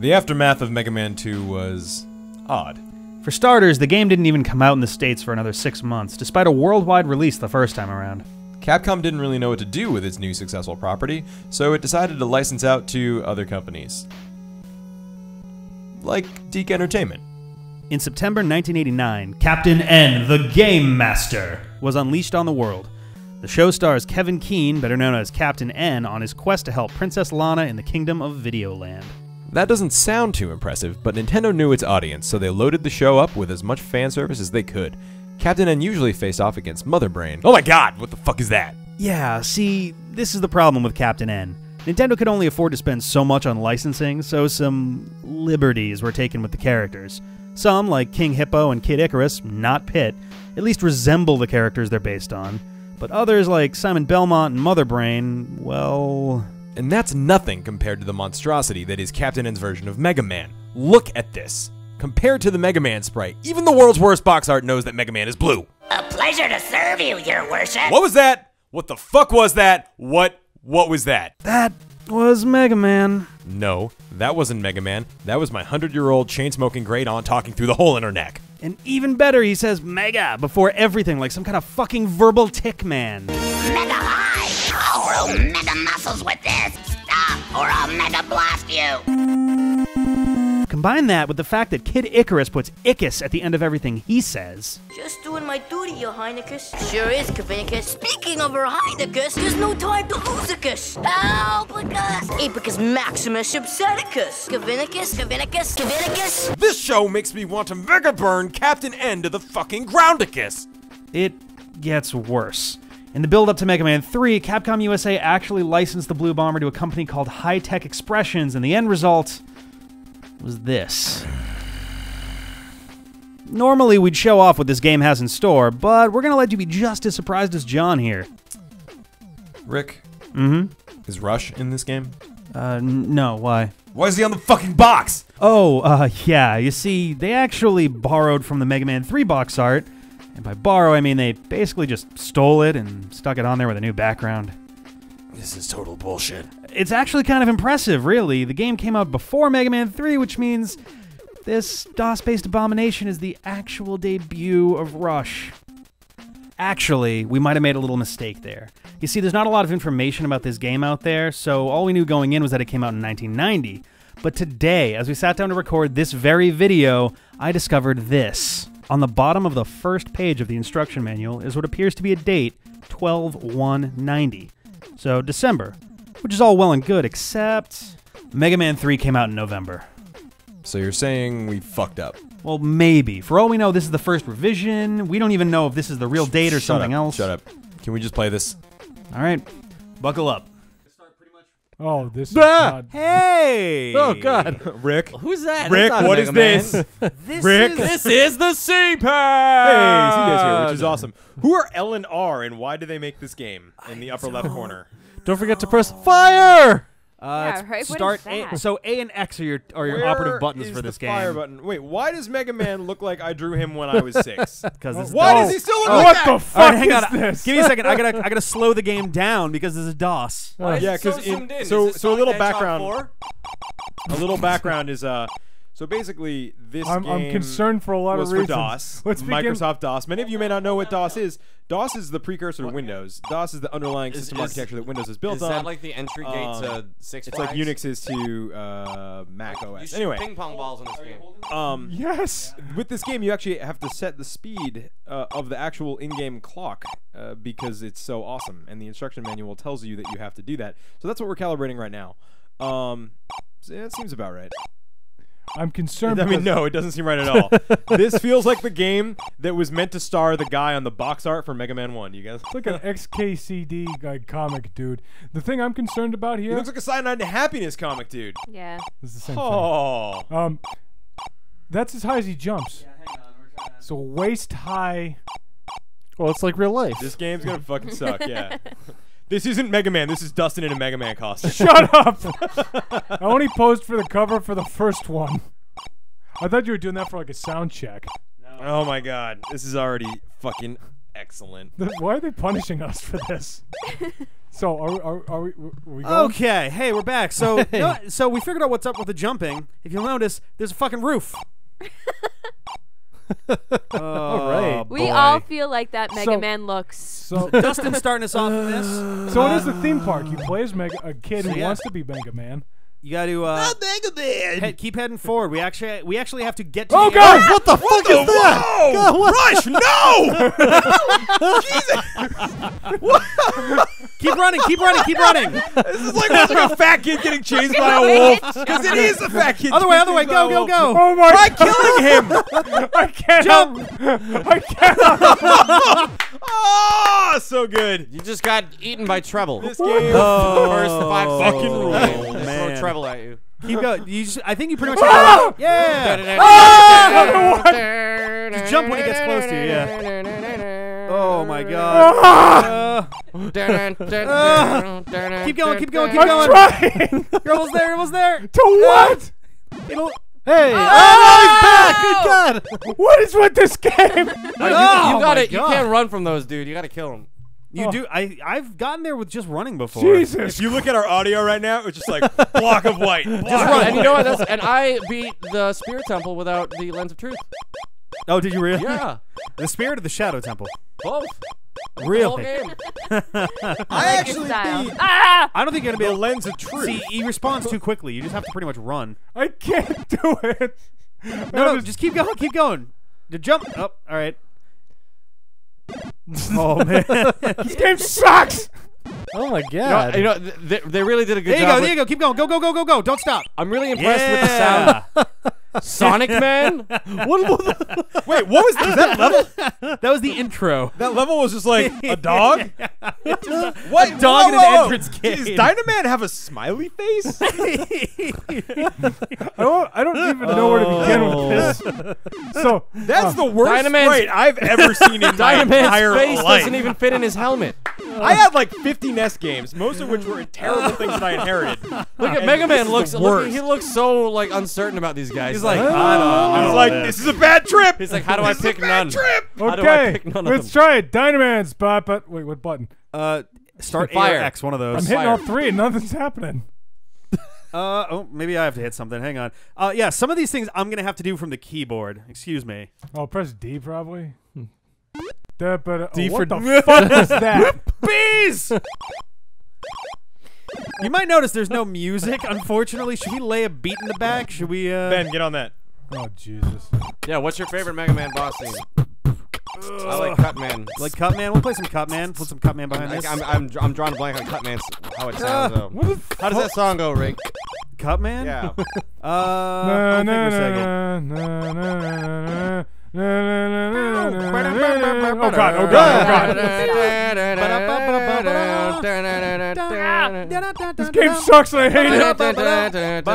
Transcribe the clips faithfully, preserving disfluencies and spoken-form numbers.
The aftermath of Mega Man two was odd. For starters, the game didn't even come out in the States for another six months, despite a worldwide release the first time around. Capcom didn't really know what to do with its new successful property, so it decided to license out to other companies. Like Deke Entertainment. In September nineteen eighty-nine, Captain N, the Game Master, was unleashed on the world. The show stars Kevin Keane, better known as Captain N, on his quest to help Princess Lana in the Kingdom of Videoland. That doesn't sound too impressive, but Nintendo knew its audience, so they loaded the show up with as much fan service as they could. Captain N usually faced off against Mother Brain. Oh my god, what the fuck is that? Yeah, see, this is the problem with Captain N. Nintendo could only afford to spend so much on licensing, so some liberties were taken with the characters. Some, like King Hippo and Kid Icarus, not Pit, at least resemble the characters they're based on. But others, like Simon Belmont and Mother Brain, well... And that's nothing compared to the monstrosity that is Captain N's version of Mega Man. Look at this. Compared to the Mega Man sprite, even the world's worst box art knows that Mega Man is blue. A pleasure to serve you, your worship. What was that? What the fuck was that? What? What was that? That was Mega Man. No, that wasn't Mega Man. That was my hundred-year-old chain-smoking great aunt talking through the hole in her neck. And even better, he says Mega before everything, like some kind of fucking verbal tick man. Mega high! I'll roll mega muscles with this. Stop, or I'll mega blast you. Combine that with the fact that Kid Icarus puts Icus at the end of everything he says. Just doing my duty, your Highness. Sure is, Kavinicus. Speaking of her Highness, there's no time to lose-icus. Albicus, Apicus Maximus Obsedicus. Kavinicus, Kavinicus, Kavinicus. This show makes me want to mega burn Captain N to the fucking groundicus. It gets worse. In the build-up to Mega Man three, Capcom U S A actually licensed the Blue Bomber to a company called High Tech Expressions, and the end result was this. Normally, we'd show off what this game has in store, but we're gonna let you be just as surprised as John here. Rick? Mm-hmm? Is Rush in this game? Uh, n no, why? Why is he on the fucking box? Oh, uh, yeah, you see, they actually borrowed from the Mega Man three box art, and by borrow, I mean they basically just stole it and stuck it on there with a new background. This is total bullshit. It's actually kind of impressive, really. The game came out before Mega Man three, which means this DOS-based abomination is the actual debut of Rush. Actually, we might have made a little mistake there. You see, there's not a lot of information about this game out there, so all we knew going in was that it came out in nineteen ninety. But today, as we sat down to record this very video, I discovered this. On the bottom of the first page of the instruction manual is what appears to be a date, twelve one ninety. So, December. Which is all well and good, except Mega Man three came out in November. So you're saying we fucked up? Well, maybe. For all we know, this is the first revision. We don't even know if this is the real date or Shut something up. else. Shut up. Can we just play this? All right. Buckle up. Oh, this is Ah! not... Hey! Oh, God. Rick? Who's that? Rick, That's not what a is Mega this? Man. This Rick? is... This is the Hey, C-Pad! C J's here, which is awesome. Who are L and R, and why do they make this game in the upper left corner? Don't forget to press fire! Uh, Yeah, it's right, what start is that? A, so A and X are your are your Where operative buttons is for this the game. fire button? Wait, why does Mega Man look like I drew him when I was six? Because it's Why DOS. does he still look Oh, like what that? the All fuck right, hang is on. this? Give me a second. I gotta I gotta slow the game down because this is DOS. Why is Yeah, it so because zoomed in? so Is this so a little Sonic the Hedgehog background. four? A little background is uh. So basically, this I'm, game I'm concerned for a lot was of for reasons. DOS, Let's begin. Microsoft DOS. Many of you may not know what DOS is. DOS is the precursor to Windows. DOS is the underlying Is- system is- architecture that Windows is built Is on. that like the entry gate Um, to Six it's Flags? like Unix is to uh, Mac You O S. shoot Anyway, ping pong balls in this game. um, Yes! with this game, you actually have to set the speed uh, of the actual in-game clock uh, because it's so awesome, and the instruction manual tells you that you have to do that. So that's what we're calibrating right now. Um, so yeah, it seems about right. I'm concerned I mean, because- no, it doesn't seem right at all. This feels like the game that was meant to star the guy on the box art for Mega Man one. You guys? It's like an X K C D like, comic, dude. The thing I'm concerned about He here looks like a Cyanide to Happiness comic, dude. Yeah. is the same Oh. thing. Um, that's as high as he jumps. So waist high. Well, it's like real life. This game's gonna fucking suck, yeah. This isn't Mega Man. This is Dustin in a Mega Man costume. Shut up! I only posed for the cover for the first one. I thought you were doing that for like a sound check. Oh my god. This is already fucking excellent. Why are they punishing us for this? So are, we- are, are we? Are we going? Okay, hey, we're back. So, no, so we figured out what's up with the jumping. If you'll notice, there's a fucking roof. All right. We boy. all feel like that Mega So- Man looks. So, Dustin's starting us off in this. so it is a theme park. You play as Mega, a kid So who yeah. wants to be Mega Man. You got to uh, Mega Man. head, keep heading forward. We actually we actually have to get to Oh the God! What the fuck is that? Rush, no! Keep running, keep running, keep running. This is like watching a fat kid getting chased by a wolf. Because it is a fat kid. Other way, getting other way, chased by go, a go, wolf. go. Oh my! Try killing him. I can't Jump. help. I can't. Oh, so good. You just got eaten by treble. This game. First five Fucking seconds of the rules. game. Oh, They man. throw treble at you. Keep going. You just, I think you pretty much. Ah! Yeah. Just jump when he gets close to you, yeah. Oh my God. Uh, keep going, keep going, keep I'm going. trying. You're almost there. You're almost there. To what? It'll. Hey! Oh, he's back! Good God! What is with this game? No, you, Oh, you got my it. You God. can't run from those, dude. You got to kill them. You do. I I've gotten there with just running before. Jesus. If you look at our audio right now, it's just like block of white. Block Just of run. white. And you know what? That's, and I beat the Spirit Temple without the Lens of Truth. Oh, did you really? Yeah. The Spirit of the Shadow Temple. Both. The whole Really? game. I actually style. beat Ah! I don't think you're gonna be the able. lens of truth. See, he responds too quickly. You just have to pretty much run. I can't do it. No, no, just keep going. Keep going. The jump. Oh, all right. Oh man. This game sucks. Oh my You know, God! you know th- they, they really did a good There you job. go. with- There you go. Keep going. Go, go, go, go, go. Don't stop. I'm really impressed with the sound. Sonic Man? What was the- Wait, what was, was that level? that was the intro. That level was just like a dog. What A dog in an entrance Does game. Dynaman have a smiley face? I don't. I don't even know where to begin with this. So That's uh, the worst Dynaman's- sprite I've ever seen in my entire Dynaman's face life. doesn't even fit in his helmet. I had like fifty N E S games, most of which were terrible things that I inherited. Look at And Mega this Man is looks the look, worst. he looks so like uncertain about these guys. He's like, I don't. I He's don't like, know this is a bad trip. He's like, how do I This is a pick bad none? trip. How do I okay, pick none of let's them? try it. Dynaman's but but wait, what button? Uh, start Fire. A or X, one of I'm those. hitting fire. all three and nothing's happening. Uh, oh, maybe I have to hit something. Hang on. Uh, yeah, some of these things I'm gonna have to do from the keyboard. Excuse me. Oh, press D probably. Da, but, uh, D oh, for what the fuck is that? Bees. You might notice there's no music. Unfortunately, should we lay a beat in the back? Should we? Uh, Ben, get on that. Oh Jesus! Yeah, what's your favorite Mega Man boss scene? I like Cutman. like Cutman. We'll play some Cutman. Put some Cutman behind Like, this. I'm, I'm, I'm drawing a blank on Cutman's how it sounds. though. What is? How does that song go, Rick? Cutman. Yeah. Uh, Na, I'll think na, for a second. na, na, na, na, na, na, na, na, na, na. Oh God! Oh God! Oh God! This game sucks and I hate it.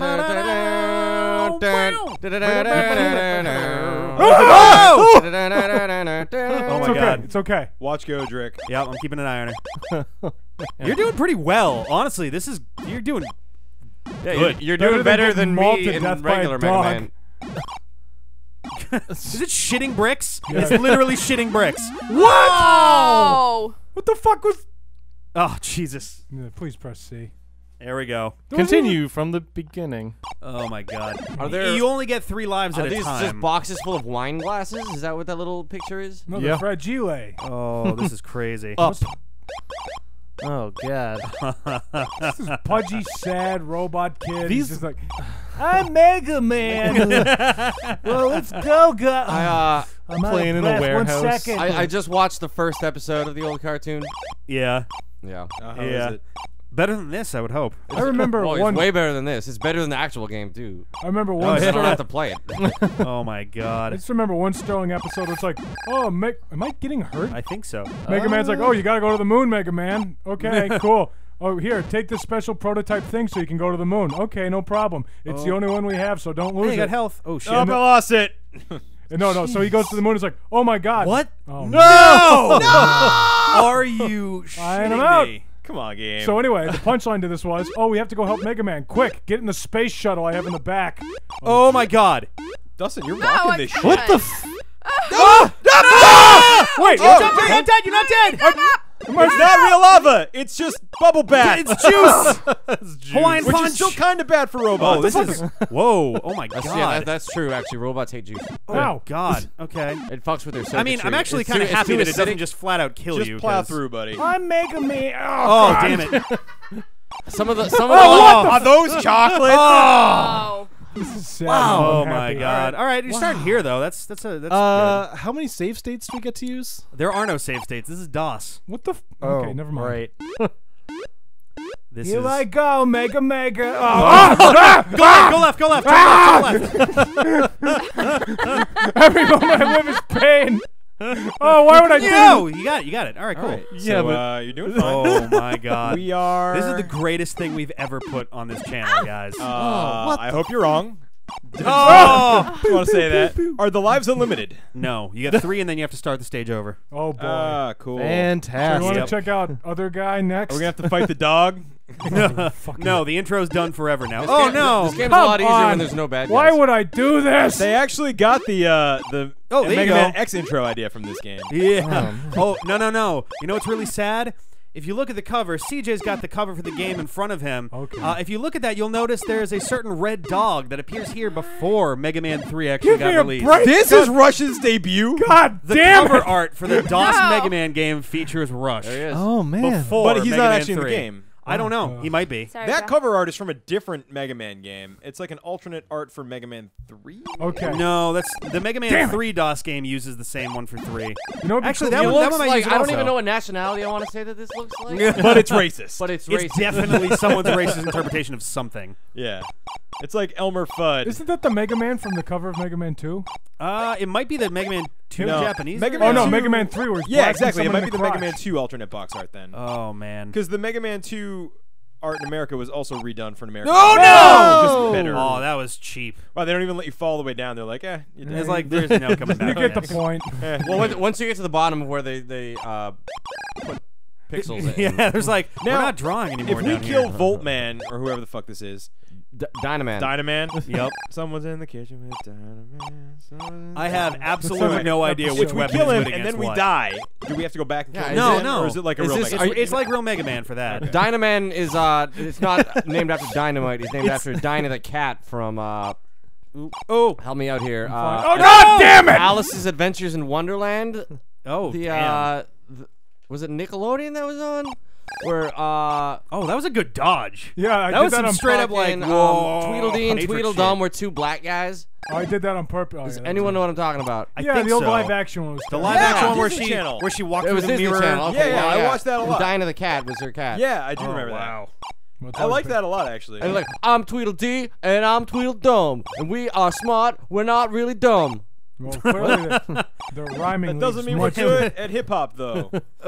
Oh! It's Oh my okay. God. It's okay. Watch go, Drick. Yeah, I'm keeping an eye on her. You're doing pretty well, honestly. This is you're doing. Yeah, Good. you're, you're Better doing than better getting than mauled me to in death by a regular Mega dog. Man. Is it shitting bricks? Yeah. It's literally shitting bricks. Oh! What the fuck was? Oh Jesus! Yeah, please press C. There we go. Continue from the beginning. Oh my God! Are there- You only get three lives Are at a these time. just boxes full of wine glasses? Is that what that little picture is? No, Yeah. they're fragile. Oh, this is crazy. Up. Oh God! This is pudgy, sad robot kid. He's These- just like, I'm Mega Man. Well, let's go, go. I uh, I'm out playing of in a breath. warehouse. One second. I, I just watched the first episode of the old cartoon. Yeah. Yeah. Uh, how Yeah. is it? Better than this, I would hope. I remember Oh, it's one. way better than this. It's better than the actual game too. I remember Oh, one. I yeah. don't have Sterling, to play it. Oh my I God! just remember one Sterling episode where it's like, oh, Me- am I getting hurt? I think so. Mega Man's like, oh, you gotta go to the moon, Mega Man. Okay, cool. Oh, here, take this special prototype thing so you can go to the moon. Okay, no problem. It's the only one we have, so don't lose Hey, you it. got health. Oh shit! Oh, I lost it. And no, no. So he goes to the moon. It's like, oh my God. What? Oh, No! Are you Fine, I'm shitting out. me? Come on, game. So anyway, the punchline to this was, oh, we have to go help Mega Man. Quick, get in the space shuttle I have in the back. Oh my God! Dustin, you're No, rocking I this shit. can't. What the? F Wait, You're not dead! You're not dead! You're not dead! It's not real lava. It's just bubble bath. It's juice. It's juice. Hawaiian Which punch. is still kind of bad for robots. Oh, this is. Whoa. Oh my That's, god. yeah, that, that's true. Actually, robots hate juice. Wow. God. Okay. It fucks with their circuitry. I mean, I'm actually It's kind of too- it's happy too that it doesn't acidic. just flat out kill just you. plow 'cause- through, buddy. I'm making me. Oh, Oh, God. damn it. Some of the some of the. Oh, are those chocolates? Oh. This is sad. Oh I'm my happy. god! All right, you're starting here though. That's that's a that's Uh, how many save states do we get to use? good. There are no save states. This is DOS. What the? F okay, never mind. Right. This Here is. I go, mega mega. Oh, ah, ah, Go left, go left, go left, turn left, turn left. every moment I live is pain. Oh, why would I do No, you got it, you got it. All right, cool. All right. Yeah, so, but- uh, you're doing fine. Oh my god. We are. This is the greatest thing we've ever put on this channel, guys. Uh, I hope you're wrong. oh I want to say that. Are the lives unlimited? no, you got three, and then you have to start the stage over. Oh boy. Ah, cool. So you Fantastic. want to Yep. check out other guy next? Are we gonna have to fight the dog? No, the intro's done forever now. This Oh game- no! This game's Come a lot easier on. when there's no bad guys. Why would I do this? They actually got the uh, the Oh, there you Mega go. Man X intro idea from this game. Yeah. Oh no no no! You know what's really sad? If you look at the cover, C J's got the cover for the game in front of him. Okay. Uh, if you look at that, you'll notice there is a certain red dog that appears here before Mega Man three actually Give got me a released. break. This is Rush's debut. God The damn cover it! art for the DOS No. Mega Man game features Rush. There he is. Oh man. Before But he's Mega not Man actually in the three. game. I don't know. He might be. Sorry, That bro. cover art is from a different Mega Man game. It's like an alternate art for Mega Man three. Okay. No, that's the Mega Man Damn it. three DOS game uses the same one for three. You know what'd be Actually, cool? that It one, looks that one might like use it I don't also. even know what nationality I want to say that this looks like. But it's racist. But it's It's racist. definitely someone's racist interpretation of something. yeah. It's like Elmer Fudd. Isn't that the Mega Man from the cover of Mega Man two? Uh, it might be the Mega Man two No. Japanese. Mega version. Oh no, two- Mega Man three. Where he's yeah, blasting exactly. It someone might in be the Mega Man crotch. two alternate box art then. Oh man. Because the Mega Man two art in America was also redone for an American. Oh, market. no! Just better. Oh, that was cheap. Wow, they don't even let you fall all the way down. They're like, eh. You did. It's like there's no coming You back. get the guys. point. Eh. Well, when, once you get to the bottom of where they they uh, put pixels in, Yeah, there's like Now, we're not drawing anymore. If we down kill here. Voltman or whoever the fuck this is, D- Dynaman. Dynaman. Yep. Someone's in the kitchen with Dynaman. someone's- I have Sounds absolutely like no an idea episode. which If we weapon kill is him good and against then we what. die, do we have to go back and Yeah, kill is him? No, it- no. Or is it like a is real this- Mega are Man? you- It's like real Mega Man for that. Dynaman is uh, it's not named after dynamite. He's named It's- after Dinah the cat from uh, Oh, help me out here. Oh Uh, God damn it! Alice's Adventures in Wonderland. oh, The damn. uh, th- was it Nickelodeon that was on? Where uh, Oh, that was a good dodge. Yeah, I That did was that some on straight up purpose. like fucking, whoa, um, Tweedledee and Matrix Tweedledum shit. were two black guys. Oh, I did that on purpose. Oh, Does yeah, anyone know what I'm talking about? I Yeah, think the old so. live action one was The good. live Yeah, action one where Disney she Channel. where she walked It through was the Disney mirror. Channel. Okay, Yeah, yeah, I watched that a And lot. Dinah the cat was her cat. Yeah, I do Oh, remember wow. Well, it's that. I always like been- that a lot, actually. And like, I'm Tweedledee and I'm Tweedledum, and we are smart. We're not really dumb. Well, clearly the, the rhyming That doesn't leaves mean we're much good at hip hop, though.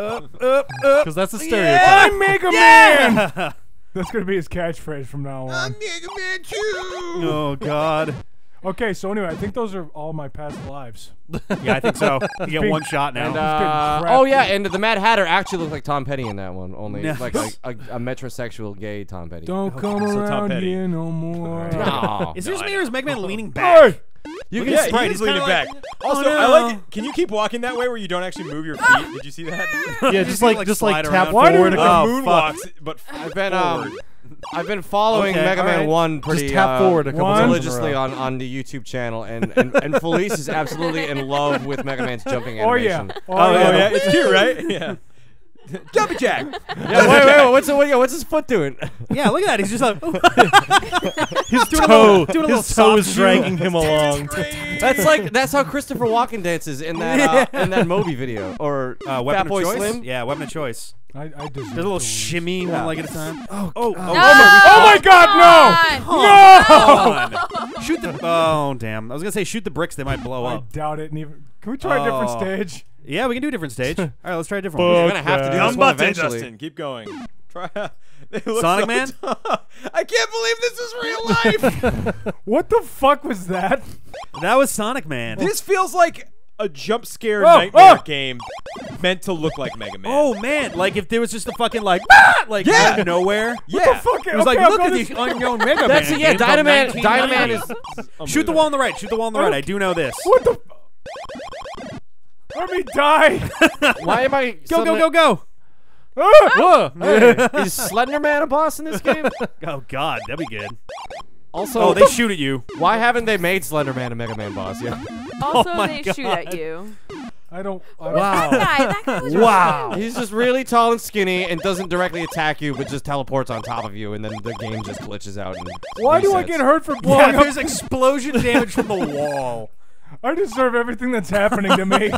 Because that's a stereotype. I'm Mega Man. That's gonna be his catchphrase from now on. Mega Man two. Oh God. Okay, so anyway, I think those are all my past lives. Yeah, I think so. You get being- one shot now. And getting uh, crap. oh yeah, and the Mad Hatter actually looked like Tom Petty in that one, only Nice. like, like a, a metrosexual gay Tom Petty. Don't come so Tom around Petty. here no more. No. Is this me or is Mega Man leaning back? Hey! You Look, can yeah, sprite. he he's is leaning kinda back. like, Also, oh, I no. like it. Can you keep walking that way where you don't actually move your feet? Did you see that? Yeah, just like like just like slide tap around. Why do forward. you- a Like couple- Oh, moonwalks, but I've been forward. um, I've been following Okay, Mega all Man right. One pretty tap uh, forward a couple One. times in a religiously row. on, on the YouTube channel, and, and and Felice is absolutely in love with Mega Man's jumping Oh yeah. animation. Oh, Oh yeah. yeah, it's cute, right? Yeah. Jumpy Jack. Yeah, wait, wait, wait, what's the, what, yeah, what's his foot doing? Yeah, look at that. He's just like His doing a toe, little- doing a little his toe is soft dragging him along. That's like that's how Christopher Walken dances in that uh, in that Moby video or uh, Fat weapon Boy of choice. Slim. Yeah, weapon of choice. I, I deserve There's a little to lose. shimmy, one leg at a time. Oh, oh, oh, No! Oh my God, no! Come No! shoot the. Oh, damn. I was gonna say shoot the bricks. They might blow I up. doubt it. And even, can we try a different Oh. stage? Yeah, we can do a different stage. All right, let's try a different You're one. gonna have to do that. this one Dumb button, eventually. Justin. Keep going. Try. They look Sonic so Man? dumb. I can't believe this is real life. What the fuck was that? That was Sonic Man. This feels like a jump scare Oh, nightmare oh! game meant to look like Mega Man. Oh man, like if there was just a fucking like ah! like Yeah. out of nowhere. yeah. What the fuck? It was Okay, like I'll look go at this- the unknown Mega That's Man. it. Yeah, game from Dynaman. nineteen Dynaman ninety. is. Shoot the wall on the right. Shoot the wall on the right. I do know this. What the? Let me die. Why am I? Go go go go. Ah! Hey, is Slender Man a boss in this game? Oh God, that'd be good. Also, Oh, they shoot at you. why haven't they made Slender Man a Mega Man boss yet? Also, my they shoot God. at you. I don't. I don't Wow. That guy, that guy was Wow. He's just really tall and skinny and doesn't directly attack you, but just teleports on top of you, and then the game just glitches out. And Why do I resets. get hurt for Yeah, blowing there's up? explosion damage from the wall. I deserve everything that's happening to me.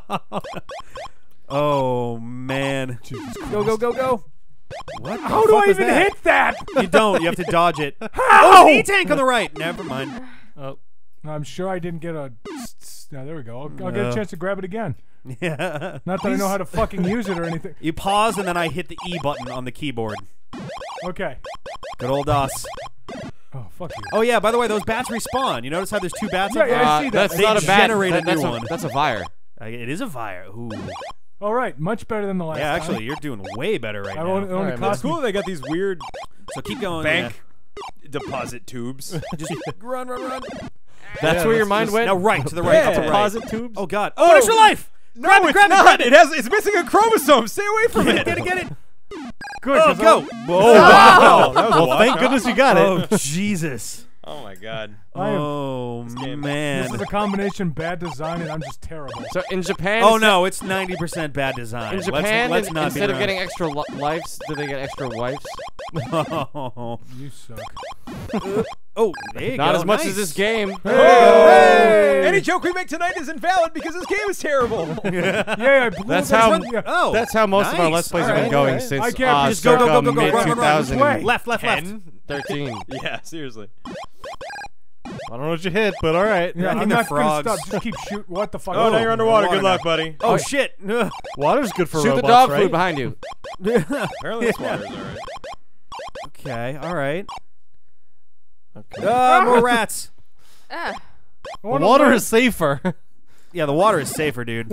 Oh man. Go go go go. What? the How do fuck I was even that? hit that? You don't. You have to dodge it. How? Oh, an E-tank on the right. Never mind. Oh. I'm sure I didn't get a. Yeah, there we go. I'll, I'll get No. a chance to grab it again. Yeah. Not that I know how to fucking use it or anything. You pause and then I hit the E button on the keyboard. Okay. Good old DOS. Oh, fuck you. Oh yeah. By the way, those bats respawn. You notice how there's two bats Yeah, up yeah, there? I Uh, see that. that's They not a bad. generate a that- that's new a, one. That's a Vire. Uh, It is a fire. Ooh. All right, much better than the last Yeah, time. actually, you're doing way better right I now. only, it only Alright, man. cost It's cool that they got these weird So keep going. bank deposit tubes. Just run, run, run. That's Yeah, where your that's mind just- went. Now right to the right. Yeah. Up to right. Deposit tubes. Oh God. Oh, an extra life. No, grab it, it's grab it, not. grab It it. has. It's missing a chromosome. Stay away from Get it. it, get it, get it. Good. Oh, 'cause go. I'm- Oh, wow. That was a Well, lot. thank goodness you got Oh, it. Jesus. Oh my God. I am- Oh, game- man. This is a combination bad design, and I'm just terrible. So in Japan. Oh, instead- no, it's ninety percent bad design. In Let's- Japan, let's, in- not instead be of getting extra li- lives, do they get extra wives? oh, You suck. oh, there you Not go. as much Nice. as this game. Hey! Any joke we make tonight is invalid because this game is terrible. Yeah, I blew That's it. how- Run- yeah. Oh, That's how most of our nice. Let's Plays All have been right, going all right. since I can't uh, just go, go, circa go, go, go, mid run, run, run. Which way? Left, left, left. thirteen. Yeah, seriously. I don't know what you hit, but all right. Yeah, I think I'm they're not frogs. gonna stop. Just keep shooting. What the fuck? Oh, now you're underwater. water Good luck, buddy. Oh, shit. Ugh. Water's good for Shoot the robots, dog right? food behind you. Apparently this water's all right. Okay, all right. Okay. Uh, more rats. Ah. I The wanna water learn- is safer. Yeah, the water is safer, dude.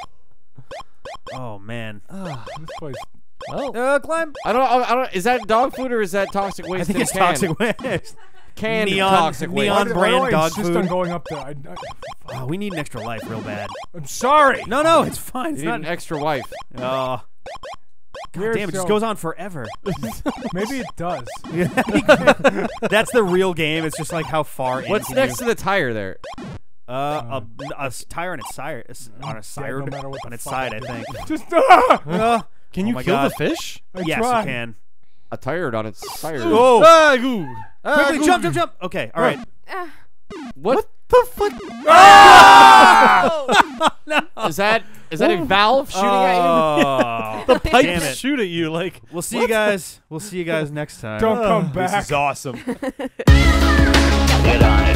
Oh, man. This place. Well, Uh, climb. I don't. I don't. Is that dog food or is that toxic waste? I think in it's a can? toxic waste. Canned Neon- toxic waste. neon Why do- why do brand I dog insist food. on going up there? I, Oh, we need an extra life real bad. am sorry. No, no, it's fine. You It's need not. an extra wife. Oh. God Here's damn, it just so- goes on forever. Maybe it does. That's the real game. It's just like how far in What's can next you- to the tire there? Uh, a, a s- tire on its side, on its Yeah, side, no matter what the on its fuck side, I I do. think. Just ah! Uh, can oh you my kill God. the fish? I Yes, tried. you can. A tire on its tire. Oh, Ah, goo. Ah, quickly goo. jump, jump, jump. Okay, all right. Ah. What? the fuck? Is that is that a valve shooting at Oh, The damn pipes it. shoot at you like. We'll see you guys. We'll see you guys next time. Don't come This back. is awesome. Get on